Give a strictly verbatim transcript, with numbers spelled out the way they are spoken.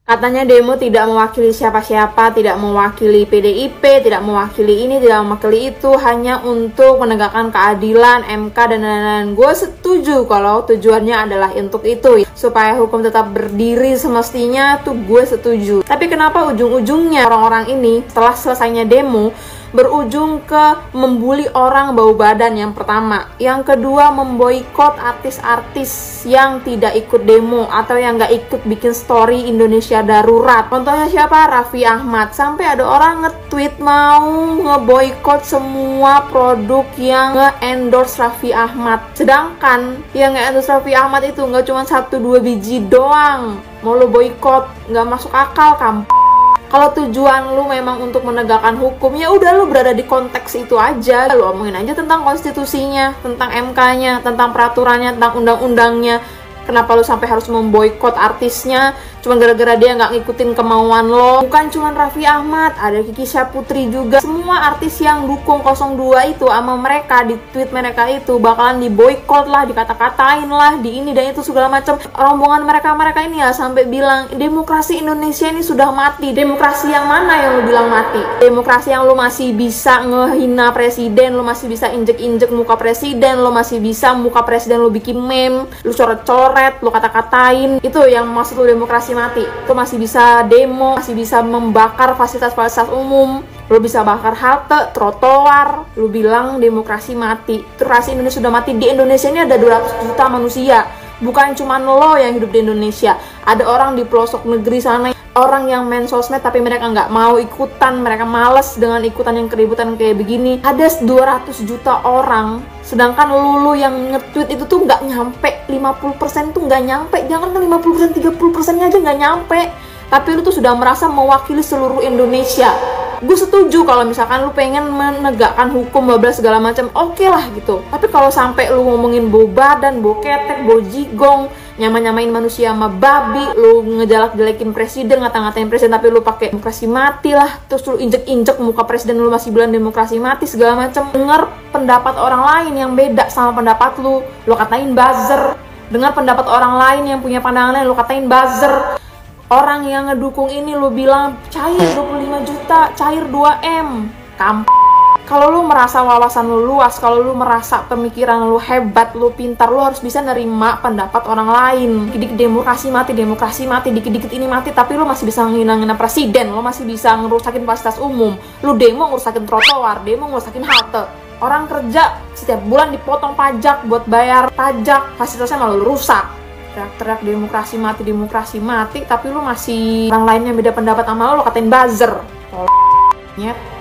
Katanya demo tidak mewakili siapa-siapa, tidak mewakili P D I P, tidak mewakili ini, tidak mewakili itu, hanya untuk menegakkan keadilan, M K, dan lain-lain. Gue setuju kalau tujuannya adalah untuk itu, supaya hukum tetap berdiri semestinya, tuh gue setuju. Tapi kenapa ujung-ujungnya orang-orang ini setelah selesainya demo berujung ke membuli orang bau badan? Yang pertama, yang kedua memboikot artis-artis yang tidak ikut demo atau yang nggak ikut bikin story Indonesia Darurat. Contohnya siapa? Raffi Ahmad. Sampai ada orang nge-tweet mau ngeboikot semua produk yang nge-endorse Raffi Ahmad. Sedangkan yang nge-endorse Raffi Ahmad itu nggak cuma satu dua biji doang. Mau lo boikot, nggak masuk akal, kampung. Kalau tujuan lu memang untuk menegakkan hukum, ya udah lu berada di konteks itu aja. Lu omongin aja tentang konstitusinya, tentang M K-nya, tentang peraturannya, tentang undang-undangnya. Kenapa lu sampai harus memboikot artisnya cuma gara-gara dia nggak ngikutin kemauan lo? Bukan cuma Raffi Ahmad, ada Kiki Syaputri juga. Semua artis yang dukung nol dua itu sama mereka, di tweet mereka itu bakalan diboikot lah, dikata-katain lah, di ini dan itu segala macam. Rombongan mereka-mereka ini ya sampai bilang demokrasi Indonesia ini sudah mati. Demokrasi yang mana yang lu bilang mati? Demokrasi yang lu masih bisa ngehina presiden, lu masih bisa injek-injek muka presiden, lu masih bisa muka presiden lu bikin meme, lu coret-coret, lu kata-katain. Itu yang maksud lu demokrasi mati. Lu masih bisa demo, masih bisa membakar fasilitas-fasilitas umum, lu bisa bakar halte, trotoar, lu bilang demokrasi mati. Demokrasi Indonesia sudah mati. Di Indonesia ini ada dua ratus juta manusia, bukan cuma lo yang hidup di Indonesia. Ada orang di pelosok negeri sana, orang yang main sosmed tapi mereka nggak mau ikutan, mereka males dengan ikutan yang keributan kayak begini. Ada dua ratus juta orang, sedangkan lu yang nge-tweet itu tuh nggak nyampe lima puluh persen, tuh nggak nyampe. Jangan kan lima puluh persen, tiga puluh persennya aja nggak nyampe, tapi lu tuh sudah merasa mewakili seluruh Indonesia. Gue setuju kalau misalkan lu pengen menegakkan hukum, bablas segala macam, oke okay lah gitu. Tapi kalau sampai lu ngomongin bau badan, bau ketek, bau jigong, nyama-nyamain manusia sama babi, lu ngejalak-jelekin presiden, ngata-ngatain presiden, tapi lu pakai demokrasi mati lah, terus lu injek-injek muka presiden, lu masih bilang demokrasi mati segala macam. Dengar pendapat orang lain yang beda sama pendapat lu, lu katain buzzer. Dengar pendapat orang lain yang punya pandangan lain, lu katain buzzer. Orang yang ngedukung ini lu bilang cair dua puluh lima juta, cair dua M. Kamp. Kalau lu merasa wawasan lu luas, kalau lu merasa pemikiran lu hebat, lu pintar, lu harus bisa nerima pendapat orang lain. Dikit-dikit demokrasi mati, demokrasi mati, dikit-dikit ini mati, tapi lu masih bisa ngina-ngina presiden, lu masih bisa ngerusakin fasilitas umum. Lu demo ngerusakin trotoar, demo ngerusakin halte. Orang kerja setiap bulan dipotong pajak buat bayar pajak, fasilitasnya malah lu rusak. Teriak-teriak demokrasi mati, demokrasi mati, tapi lu masih orang lainnya beda pendapat sama lu, lu katain buzzer. Nyet.